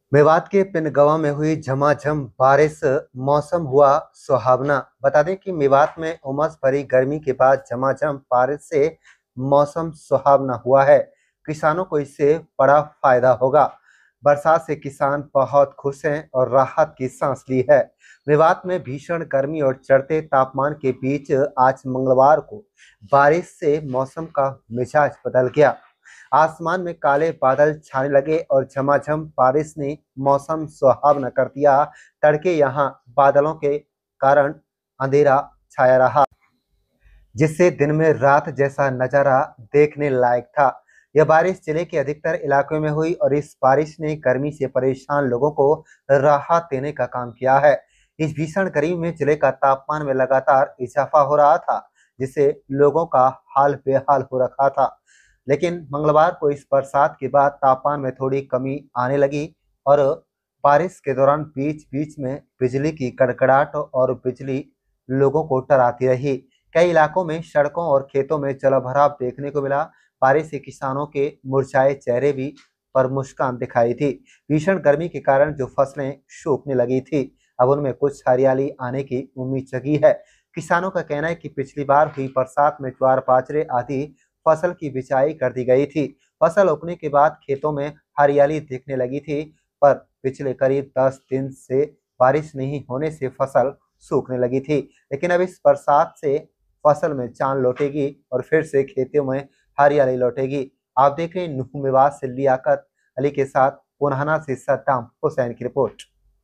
मेवात के पिनगवा में हुई झमाझम बारिश, मौसम हुआ सुहावना। बता दें कि मेवात में उमस भरी गर्मी के बाद झमाझम बारिश से मौसम सुहावना हुआ है। किसानों को इससे बड़ा फायदा होगा। बरसात से किसान बहुत खुश हैं और राहत की सांस ली है। मेवात में भीषण गर्मी और चढ़ते तापमान के बीच आज मंगलवार को बारिश से मौसम का मिजाज बदल गया। आसमान में काले बादल छाने लगे और झमाझम बारिश ने मौसम सुहावना कर दिया। तड़के यहाँ बादलों के कारण अंधेरा छाया रहा, जिससे दिन में रात जैसा नजारा देखने लायक था। यह बारिश जिले के अधिकतर इलाकों में हुई और इस बारिश ने गर्मी से परेशान लोगों को राहत देने का काम किया है। इस भीषण गर्मी में जिले का तापमान में लगातार इजाफा हो रहा था, जिससे लोगों का हाल बेहाल हो रखा था। लेकिन मंगलवार को इस बरसात के बाद तापमान में थोड़ी कमी आने लगी और बारिश के दौरान बीच बीच में बिजली की कड़कड़ाहट और बिजली लोगों को डराती रही। कई इलाकों में सड़कों और खेतों में जलभराव देखने को मिला। बारिश से किसानों के मुरझाए चेहरे भी पर मुस्कान दिखाई थी। भीषण गर्मी के कारण जो फसलें सूखने लगी थी, अब उनमें कुछ हरियाली आने की उम्मीद जगी है। किसानों का कहना है कि पिछली बार हुई बरसात में ज्वार बाजरे आदि फसल की बिजाई कर दी गई थी। फसल उगने के बाद खेतों में हरियाली दिखने लगी थी, पर पिछले करीब 10 दिन से बारिश नहीं होने से फसल सूखने लगी थी। लेकिन अब इस बरसात से फसल में जान लौटेगी और फिर से खेतों में हरियाली लौटेगी। आप देख रहे हैं नुह मेवात से लियाकत अली के साथ पुनाना से सद्दाम हुसैन की रिपोर्ट।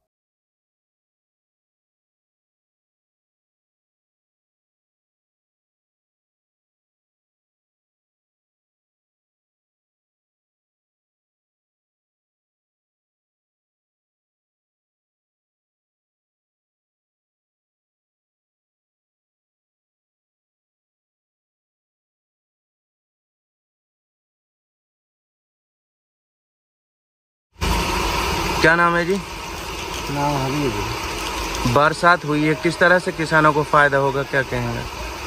क्या नाम है जी? नाम हबीब है। बरसात हुई है, किस तरह से किसानों को फायदा होगा, क्या कहेंगे?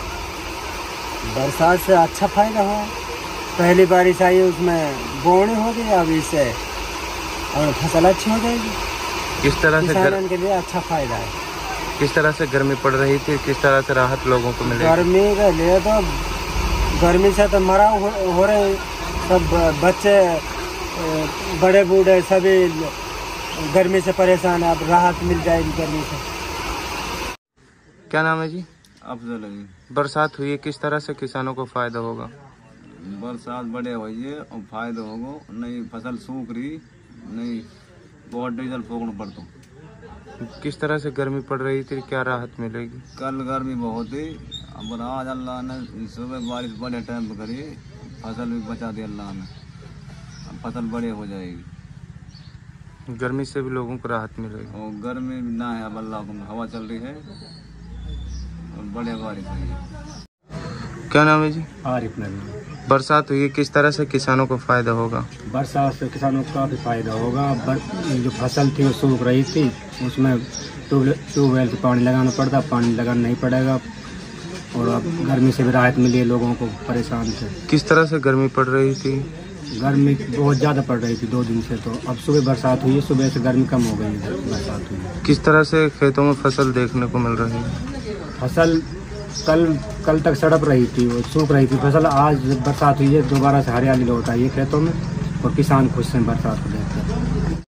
बरसात से अच्छा फायदा हुआ। पहली बारिश आई उसमें बोने हो गई, अब इससे और फसल अच्छी हो जाएगी। किस तरह से किसानों के लिए अच्छा फायदा है। किस तरह से गर्मी पड़ रही थी, किस तरह से राहत लोगों को मिलेगी? गर्मी के लिए तो गर्मी से तो मरा हो रहे सब बच्चे, बड़े बूढ़े सभी गर्मी से परेशान है। अब राहत मिल जाएगी गर्मी से। क्या नाम है जी? अफजल अली। बरसात हुई है, किस तरह से किसानों को फायदा होगा? बरसात बड़े हुई है और फायदा होगा। नहीं फसल सूख रही, नहीं बहुत डीजल फूकना पड़ता। किस तरह से गर्मी पड़ रही थी, क्या राहत मिलेगी? कल गर्मी बहुत थी, अब आज अल्लाह ने सुबह बारिश बड़े टाइम पर करी, फसल भी बचा दी अल्लाह ने। अब फसल बड़े हो जाएगी। गर्मी से भी लोगों को राहत मिलेगी और गर्मी ना है, अब अल्लाह को हवा चल रही है और बड़े बारिश हुई है। क्या नाम है जी? आरिफ नबी। बरसात हुई है, किस तरह से किसानों को फायदा होगा? बरसात से किसानों को काफ़ी फायदा होगा। जो फसल थी वो सूख रही थी, उसमें ट्यूबवेल से पानी लगाना पड़ता, पानी लगाना नहीं पड़ेगा और अब गर्मी से भी राहत मिली है लोगों को परेशान थे। किस तरह से गर्मी पड़ रही थी? गर्मी बहुत ज़्यादा पड़ रही थी 2 दिन से, तो अब सुबह बरसात हुई है, सुबह से गर्मी कम हो गई है, बरसात हुई है। किस तरह से खेतों में फसल देखने को मिल रही है? फसल कल तक सड़प रही थी, वो सूख रही थी फसल। आज बरसात हुई है, दोबारा से हरियाली लौट आई है खेतों में और किसान खुश हैं बरसात को।